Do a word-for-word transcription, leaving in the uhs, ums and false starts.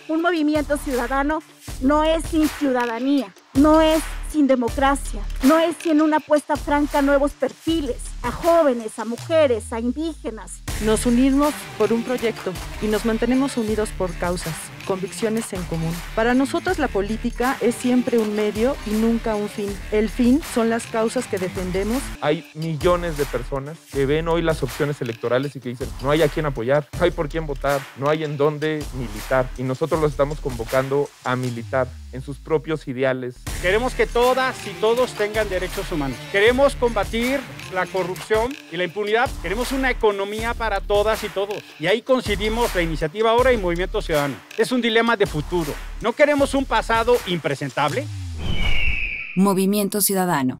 Un movimiento ciudadano no es sin ciudadanía, no es sin democracia, no es sin una apuesta franca a nuevos perfiles, a jóvenes, a mujeres, a indígenas. Nos unimos por un proyecto y nos mantenemos unidos por causas, convicciones en común. Para nosotros la política es siempre un medio y nunca un fin. El fin son las causas que defendemos. Hay millones de personas que ven hoy las opciones electorales y que dicen no hay a quién apoyar, no hay por quién votar, no hay en dónde militar. Y nosotros los estamos convocando a militar en sus propios ideales. Queremos que todas y todos tengan derechos humanos. Queremos combatir la corrupción y la impunidad. Queremos una economía para todas y todos. Y ahí coincidimos la Iniciativa Ahora y Movimiento Ciudadano. Es un dilema de futuro. No queremos un pasado impresentable. Movimiento Ciudadano.